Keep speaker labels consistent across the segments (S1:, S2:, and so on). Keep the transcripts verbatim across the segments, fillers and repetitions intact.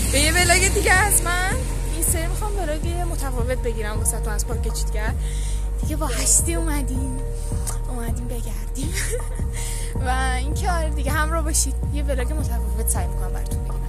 S1: به یه ولاگ دیگه از من. این سری میخوام ولاگ متفاوت بگیرم واسه تو از پارک چیتگر دیگه. با هشتی اومدیم اومدیم بگردیم و اینکه آره دیگه همراه باشید. یه ولاگ متفاوت سعی میکنم براتون بگیرم.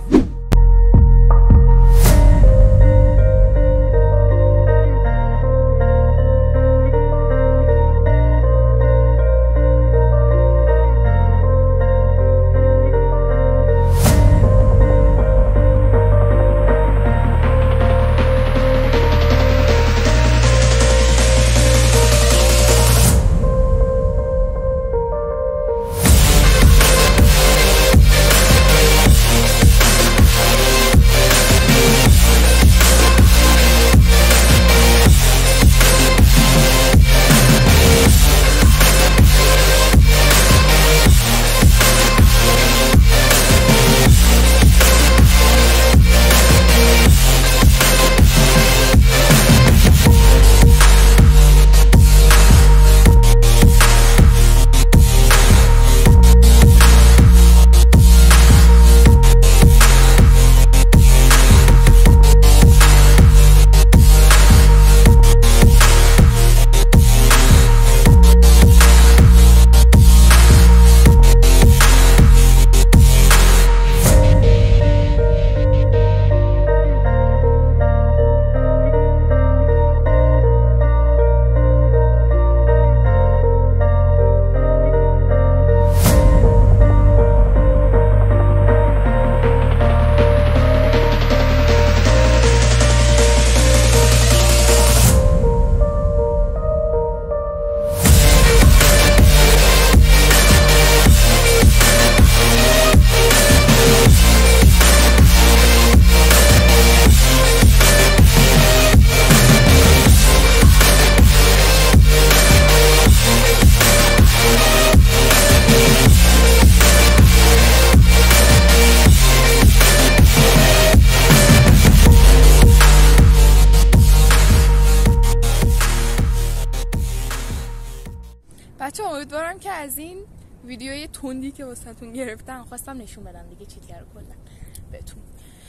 S1: بچه امیدوارم که از این ویدیوی تندی که واسهتون گرفتم خواستم نشون بدم دیگه چیتگر کلا بهتون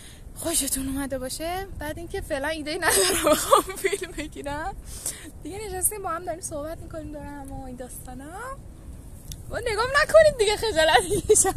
S1: خوشتون اومده باشه. بعد اینکه فعلا ایده ندارم بخوام فیلم بگیرم دیگه، نشستیم با هم داریم صحبت میکنیم دارم و این داستانا. با نگام نکنید دیگه خجالت میکشم.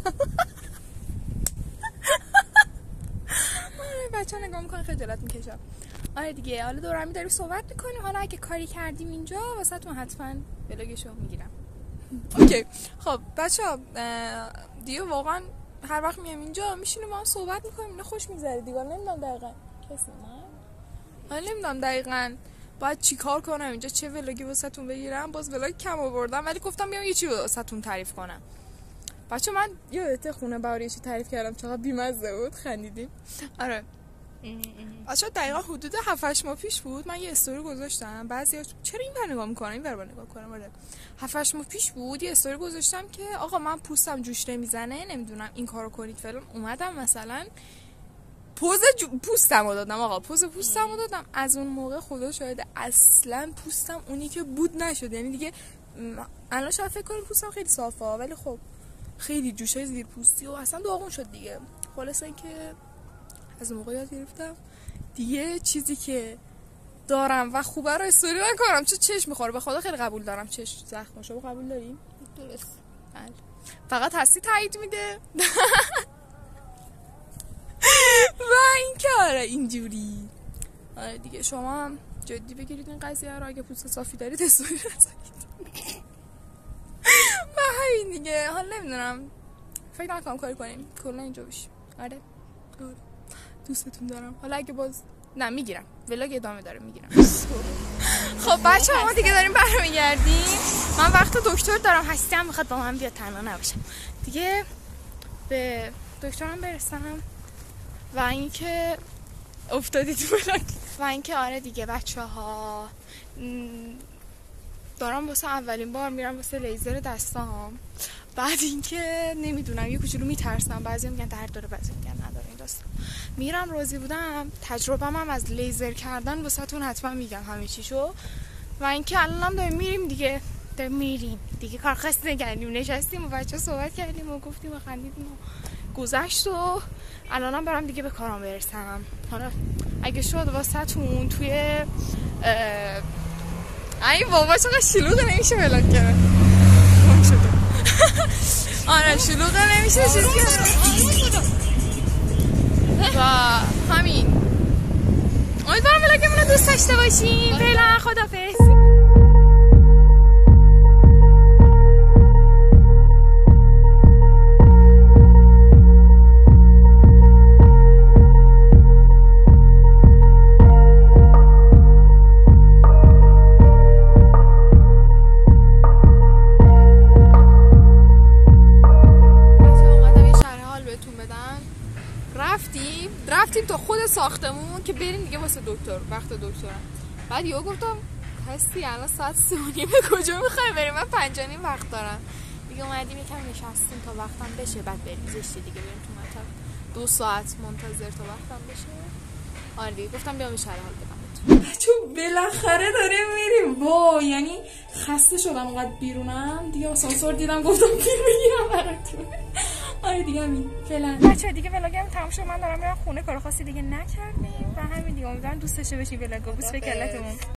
S1: بچه ها نگاه میکنن خجالت میکشم. آره دیگه، حالا دور همی داریم صحبت میکنیم. حالا اگه کاری کردیم اینجا واسه تون حتما ولاگشو میگیرم. اوکی خب بچه ها دیگه واقعا هر وقت میام اینجا میشینیم با هم صحبت میکنیم، اینا خوش میگذره دیگه. نمیدونم دقیقا کسی نه حالا نمیدونم دقیقا باید چی کار کنم اینجا، چه ولاگی واسه تون بگیرم. باز ولاگ کم آوردم ولی گفتم بیام یه چی واسه تون تعریف کنم. بچه من یادته خونه بهاری چی تعریف کردم چقدر بی‌مزه بود، خندیدیم. آره بچه دقیقا حدود هفت هشت ماه پیش بود من یه استوری گذاشتم. بعضیا چرا این بر نگاه میکنن این بر نگاه کنم. آره هفت هشت ماه پیش بود یه استوری گذاشتم که آقا من پوستم جوش نمیزنه نمیدونم این کارو کنید فعلا. اومدم مثلا پوز جو... پوستمو دادم آقا پوز پوستمو دادم. از اون موقع خدا شاهده اصلا پوستم اونی که بود نشد. یعنی دیگه الان شاید فکر کنم پوستم خیلی صافه ولی خب خیلی جوشای زیر پوستی و اصلا داغون شد دیگه. خلاص اینکه از اون موقع یاد گرفتم دیگه چیزی که دارم و خوبه رو استوری نکنم چون چشم میخوره. به خدا خیلی قبول دارم چشم زخمشو. قبول داریم؟ درست. بله. فقط هستی تایید میده. و این که آره اینجوری. آره دیگه شما هم جدی بگیرید این قضیه رو. اگه پوست صافی دارید استوری نذارید. و همین دیگه. حالا نمیدونم فکر نکنم کاری کنیم کلا اینجا بشیم. آره دوستتون دارم. حالا اگه باز نه میگیرم ولاگ ادامه داره میگیرم. خب بچه ما دیگه داریم برمیگردیم. من وقت دکتر دارم. هستی هم میخواد با من بیاد تنها نباشم دیگه. به دکترم برسم و اینکه افتادی تو ولاگ و اینکه آره دیگه بچه ها دارم واسه اولین بار میرم واسه لیزر دستام. بعد اینکه نمیدونم یه کوچولو میترسم. بعضی میگن درد داره بعضی میگن نداره. این داستان میرم راضی بودم. تجربه‌ام هم از لیزر کردن واسهتون حتما میگم همه چیشو. و اینکه الانم داریم میریم دیگه داریم میریم دیگه کار خاصی نکردیم. نشستیم و بچه‌ها صحبت کردیم و گفتیم و خندیدیم و گذشت و الانم برام دیگه به کارم برسم. حالا اگه شد واسهتون توی ای بابا چقدر شلوغه نمیشه ولاگ کرد. آره شلوغه نمیشه چیزی و همین. امیدوارم ولاگمون رو دوست داشته باشین. فعلا خدافظ. رفتیم تا خود ساختمون که بریم دیگه واسه دکتر، وقت دکترم. بعد یهو گفتم هستی الان ساعت سه و نیم کجا میخوای بریم؟ من پنج و نیم وقت دارم دیگه. اومدیم یکم نشستیم تا وقتم بشه بعد بریم زشته دیگه بریم تو مطب. دو ساعت منتظر تا وقتم بشه. آره دیگه گفتم بیام اشاره حال بدم بچه‌ها بالاخره داریم میریم. وا یعنی خسته شدم اونقدر بیرونم دیگه. آسانسور دیدم گفتم فیلم بگیرم براتون. آره دیگه همین فعلا بچه‌ها دیگه ولاگم تموم شد. من دارم میرم خونه، کار خاصی دیگه نکردیم و همین دیگه. امیدوارم دوست داشته باشین ولاگو. بوس به کلتون.